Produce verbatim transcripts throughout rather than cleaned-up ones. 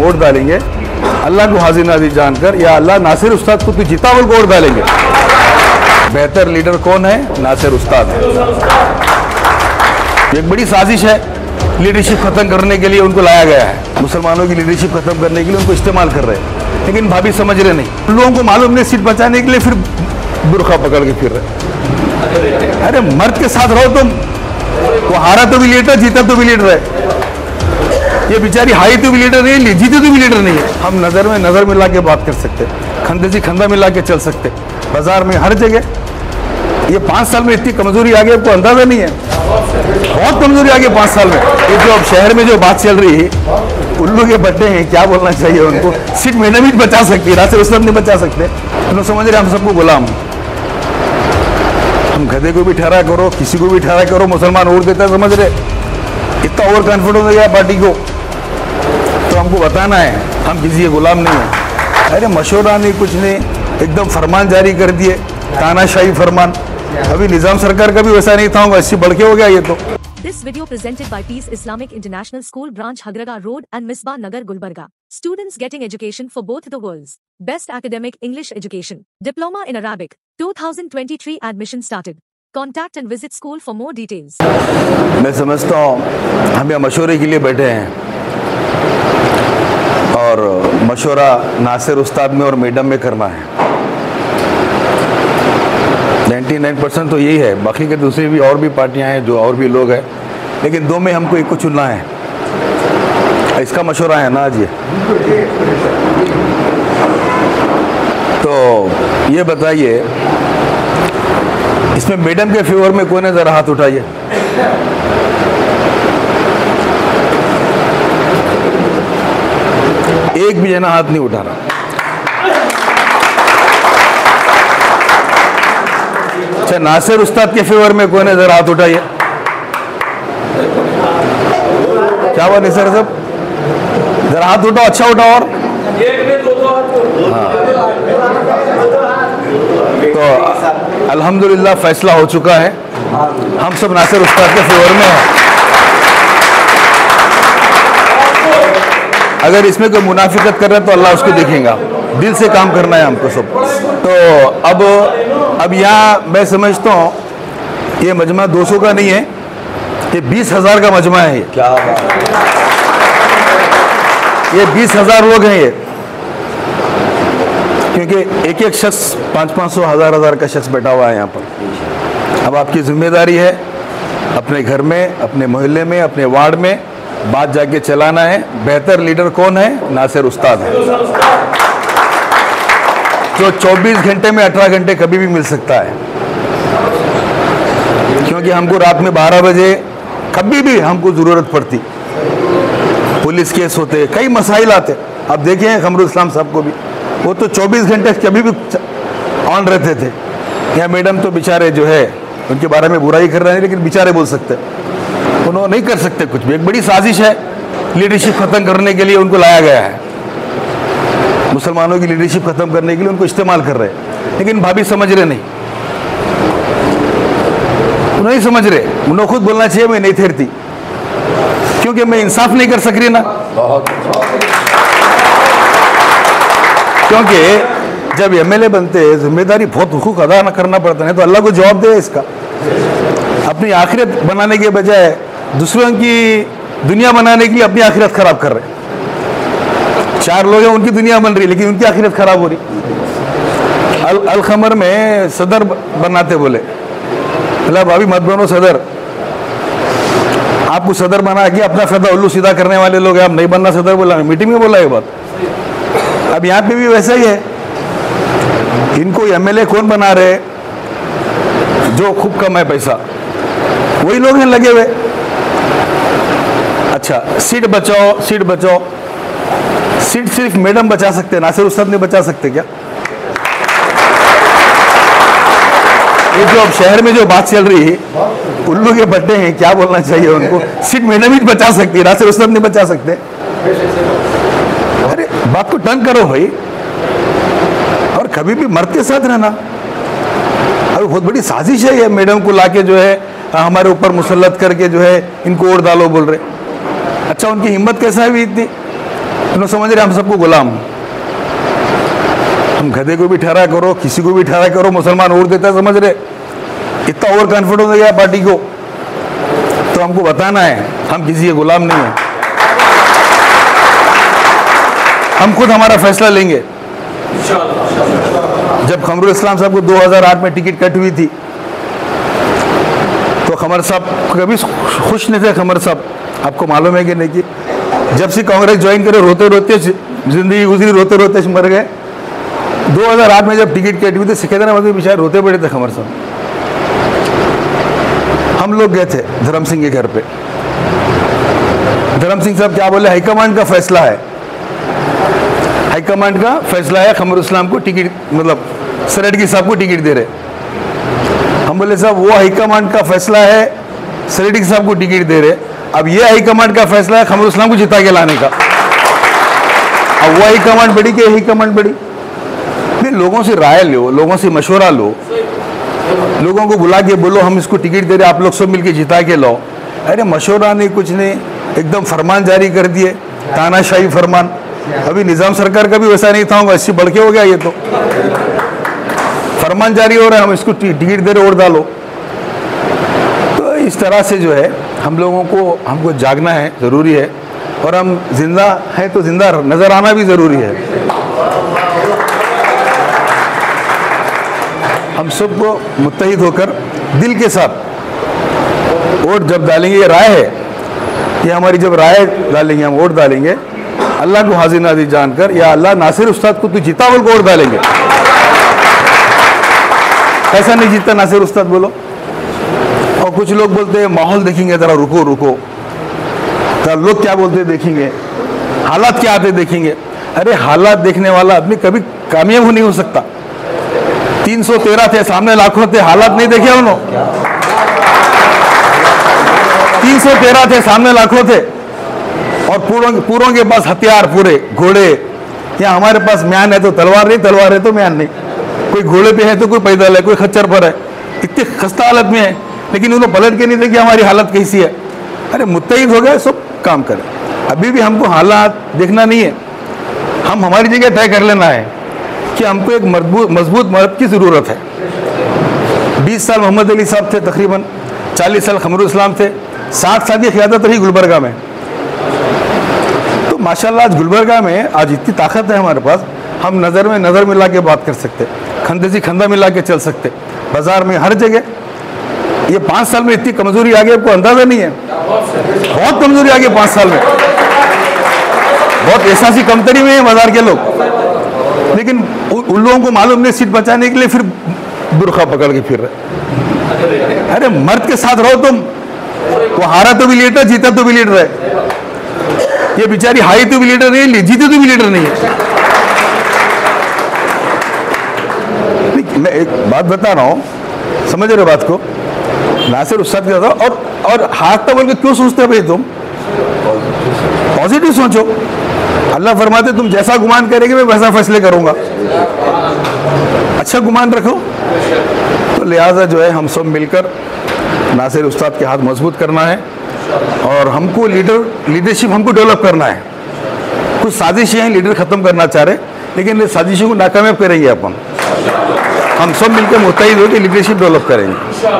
Vote डालेंगे अल्लाह को हाजिर नाजिर जानकर, या अल्लाह नासिर उस्ताद को तू जीता बोल को वोट डालेंगे। बेहतर लीडर कौन है? नासिर उस्ताद है। एक बड़ी साजिश है, लीडरशिप खत्म करने के लिए उनको लाया गया है। मुसलमानों की लीडरशिप खत्म करने के लिए उनको इस्तेमाल कर रहे हैं, लेकिन भाभी समझ रहे नहीं। लोगों को मालूम नहीं, सीट बचाने के लिए फिर बुरखा पकड़ के फिर रहे। अरे मर्द के साथ रहो तुम। वो हारा तो भी लीडर, जीता तो भी लीडर है। ये बेचारी हाई तो भी लीडर नहीं है, जीती तो भी लीडर नहीं है। हम नजर में नजर मिला के बात कर सकते, खंदे से खंदा मिला के चल सकते, बाजार में हर जगह। ये पाँच साल में इतनी कमजोरी आ गई, आपको अंदाजा नहीं है। बहुत कमजोरी आ गई पाँच साल में। ये जो अब शहर में जो बात चल रही है, उल्लू के बट्टे हैं, क्या बोलना चाहिए उनको। सिर्फ मैडम ही बचा सकती है, नासिर उस्ताद नहीं बचा सकते। तो समझ रहे हम सबको गुलाम, हम गधे को भी ठहरा करो, किसी को भी ठहरा करो, मुसलमान वोट देता है, समझ रहे। इतना ओवर कॉन्फिडेंस हो गया पार्टी को, तो हमको बताना है हम किसी के गुलाम नहीं है। अरे मशवरा नहीं, कुछ नहीं, एकदम फरमान जारी कर दिए, तानाशाही फरमान। अभी निजाम सरकार का भी वैसा नहीं था, वैसे बढ़ के हो गया ये तो। This video presented by Peace Islamic International School Branch Hagraga Road and Misbah Nagar Gulbarga. Students getting education for both the worlds. Best academic English education. Diploma in Arabic. twenty twenty-three admission started. Contact and visit school for more details. मैं समझता हूँ हम यहाँ मशवरे के लिए बैठे हैं, और मशवरा नासिर उस्ताद में और मैडम में करना है। निन्यानवे परसेंट तो यही है, बाकी के दूसरी भी और भी पार्टियां हैं, जो और भी लोग हैं, लेकिन दो में हमको एक को चुनना है। इसका मशवरा है ना आज ये। तो ये बताइए, इसमें मैडम के फेवर में कोई ने जरा हाथ उठाइए। एक भी जना हाथ नहीं उठा रहा। अच्छा, नासिर उस्ताद के फेवर में कोई ने जरा हाथ उठाइए। क्या हुआ नहीं सर सब? जरा हाथ उठाओ, अच्छा उठाओ। और हाँ, तो अल्हम्दुलिल्लाह फैसला हो चुका है, हम सब नासिर उस्ताद के फेवर में हैं। अगर इसमें कोई मुनाफिकत कर रहा है तो अल्लाह उसको देखेगा। दिल से काम करना है हमको सब। तो अब अब यहाँ मैं समझता हूँ ये मजमा दो सौ का नहीं है, ये बीस हजार का मजमा है। क्या ये बीस हजार लोग हैं ये, क्योंकि एक एक शख्स पाँच पाँच सौ हजार हजार का शख्स बैठा हुआ है यहाँ पर। अब आपकी जिम्मेदारी है अपने घर में, अपने मोहल्ले में, अपने वार्ड में बात जाके चलाना है। बेहतर लीडर कौन है? नासिर उस्ताद है, जो चौबीस घंटे में अठारह घंटे कभी भी मिल सकता है। क्योंकि हमको रात में बारह बजे कभी भी हमको ज़रूरत पड़ती, पुलिस केस होते, कई मसाइल आते। अब देखें खमरुल इस्लाम साहब को भी, वो तो चौबीस घंटे कभी भी ऑन रहते थे। या मैडम तो बेचारे जो है उनके बारे में बुराई कर रहे हैं, लेकिन बेचारे बोल सकते, उन्होंने नहीं कर सकते कुछ भी। एक बड़ी साजिश है, लीडरशिप खत्म करने के लिए उनको लाया गया है। मुसलमानों की लीडरशिप खत्म करने के लिए उनको इस्तेमाल कर रहे हैं, लेकिन भाभी समझ रहे नहीं, नहीं समझ रहे। उन्हें खुद बोलना चाहिए मैं नहीं ठहरती, क्योंकि मैं इंसाफ नहीं कर सक रही ना। क्योंकि जब एमएलए बनते हैं जिम्मेदारी बहुत हुकूक अदा करना पड़ता है, तो अल्लाह को जवाब दे इसका। अपनी आखिरत बनाने के बजाय दूसरों की दुनिया बनाने के लिए अपनी आखिरत खराब कर रहे हैं। चार लोग हैं, उनकी दुनिया बन रही है, लेकिन उनकी आखिरत खराब हो रही। अल अल खमर में सदर बनाते बोले, बोला भाभी मत बनो सदर, आपको सदर बना के अपना फायदा उल्लू सीधा करने वाले लोग हैं, आप नहीं बनना सदर। बोला मीटिंग में बोला ये बात। अब यहाँ पे भी वैसा ही है, इनको एमएलए कौन बना रहे? जो खूब कम है पैसा, वही लोग हैं लगे हुए। अच्छा, सीट बचाओ, सीट बचाओ, सीट सिर्फ मैडम बचा सकते हैं, नासिर उस्ताद नहीं बचा सकते क्या? ये जो अब शहर में जो बात चल रही है, उल्लू के बट्टे हैं, क्या बोलना चाहिए उनको। सीट मैडम ही बचा सकती है, नासिर उस्ताद नहीं बचा सकते। अरे बात को टर्न करो भाई, और कभी भी मर्द के साथ रहना। अरे बहुत बड़ी साजिश है ये, मैडम को लाके जो है हमारे ऊपर मुसल्लत करके जो है इनको वोट डालो बोल रहे। अच्छा, उनकी हिम्मत कैसा है भी इतनी? तुम समझ रहे हम सबको गुलाम, तुम गधे को भी ठहरा करो, किसी को भी ठहरा करो, मुसलमान वोट देता है, समझ रहे? इतना ओवर कॉन्फिडेंस हो गया पार्टी को। तो हमको बताना है हम किसी के गुलाम नहीं है, हम खुद हमारा फैसला लेंगे। जब खमरुल इस्लाम साहब को दो हज़ार आठ में टिकट कट हुई थी तो खमर साहब कभी खुश नहीं थे। खमर साहब आपको मालूम है कि नहीं कि जब से कांग्रेस ज्वाइन करे रोते रोते जिंदगी गुजरी, रोते रोते मर गए। दो हज़ार आठ में जब टिकट कटी हुई थी सिकंदराबाद में बेचारे रोते पड़े थे खमर साहब। हम लोग गए थे धर्म सिंह के घर पे, धर्म सिंह साहब क्या बोले, हाईकमांड का फैसला है, हाईकमांड का फैसला है खमरुल इस्लाम को टिकट, मतलब सरेडगी साहब को टिकट दे रहे। हम बोले साहब वो हाईकमांड का फैसला है, सरेडगी साहब को टिकट दे रहे, अब ये हाईकमांड का फैसला है खमरुल इस्लाम को जिता के लाने का। अब वो हाईकमांड बड़ी कि हाईकमांड बड़ी? नहीं, लोगों से राय लो, लोगों से मशवरा लो, लोगों को बुला के बोलो हम इसको टिकट दे रहे, आप लोग सब मिलके जिता के लाओ। अरे मशवरा नहीं, कुछ नहीं, एकदम फरमान जारी कर दिए, तानाशाही फरमान। अभी निजाम सरकार का भी वैसा नहीं था, इससे बढ़ के हो गया ये तो। फरमान जारी हो रहा है, हम इसको टिकट दे रहे, वोट डालो। तो इस तरह से जो है हम लोगों को, हमको जागना है, ज़रूरी है, और हम जिंदा है तो जिंदा नज़र आना भी ज़रूरी है। हम सबको मुत्तहिद होकर दिल के साथ वोट जब डालेंगे, ये राय है, ये हमारी जब राय डालेंगे, हम वोट डालेंगे अल्लाह को हाजिर नाजिर जानकर, या अल्लाह नासिर उस्ताद को तू जीता बोल को वोट डालेंगे। कैसा नहीं जीतता नासिर उस्ताद बोलो? और कुछ लोग बोलते हैं माहौल देखेंगे, जरा रुको रुको, जरा लोग क्या बोलते हैं देखेंगे, हालात क्या आते देखेंगे। अरे हालात देखने वाला आदमी कभी कामयाब नहीं हो सकता। तीन सौ तेरह थे, सामने लाखों थे, हालात नहीं देखे उन्होंने। तीन सौ तेरह थे, सामने लाखों थे, और पूरों पूरों के पास हथियार पूरे, घोड़े। या हमारे पास म्यान है तो तलवार नहीं, तलवार है तो म्यान नहीं, कोई घोड़े पे है तो कोई पैदल है, कोई खच्चर पर है, इतनी खस्ता हालत में है, लेकिन उन्होंने पलट के नहीं देखे हमारी हालत कैसी है। अरे मुत्तहिद हो गए, सब काम करें। अभी भी हमको हालात देखना नहीं है, हम हमारी जगह तय कर लेना है कि हमको एक मजबूत मजबूत मर्द की ज़रूरत है। बीस साल मोहम्मद अली साहब थे तकरीबन, चालीस साल खमरुल इस्लाम थे, साठ साल की क़ियादत रही गुलबर्गा में। तो माशाल्लाह आज गुलबर्गा में आज इतनी ताकत है हमारे पास, हम नज़र में नज़र मिला के बात कर सकते, खंदे से खंदा मिला के चल सकते, बाजार में हर जगह। ये पाँच साल में इतनी कमज़ोरी आ गई, आपको अंदाज़ा नहीं है, बहुत कमज़ोरी आ गई पाँच साल में, बहुत एहसासी कमतरी में है बाजार के लोग। लेकिन उन लोगों को मालूम नहीं, सीट बचाने के लिए फिर बुरखा पकड़ के फिर रहे। अरे मर्द के साथ रहो तुम, वो हारा तो भी लीडर, जीता तो भी लीडर है। ये बेचारी हारी तो भी लीडर नहीं है, जीते तो भी लीडर नहीं है। मैं एक बात बता रहा हूँ, समझ रहे बात को? नासिर उस्ताद के साथ, और और हाथ तो बोल के क्यों सोचते भाई? तुम पॉजिटिव सोचो, अल्लाह फरमाते तुम जैसा गुमान करेंगे मैं वैसा फैसले करूंगा। अच्छा गुमान रखो। तो लिहाजा जो है हम सब मिलकर नासिर उस्ताद के हाथ मजबूत करना है, और हमको लीडर लीडरशिप हमको डेवलप करना है। कुछ साजिशें हैं, लीडर ख़त्म करना चाह रहे, लेकिन साजिशों को नाकामयाब करेंगे अपन। हम सब मिलकर मुत्तहिद होकर लीडरशिप डेवलप करेंगे।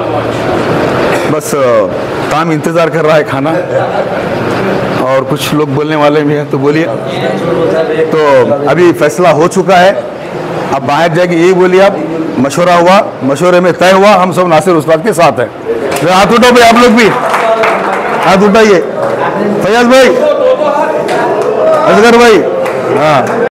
बस काम इंतज़ार कर रहा है खाना, और कुछ लोग बोलने वाले भी हैं, तो बोलिए। तो अभी फैसला हो चुका है, अब बाहर जाके यही बोलिए आप, मशवरा हुआ, मशवरे में तय हुआ, हम सब नासिर उस्ताद के साथ हैं। हाथ उठाओ भाई, आप लोग भी हाथ उठाइए। फैयाज भाई, असगर भाई, हाँ।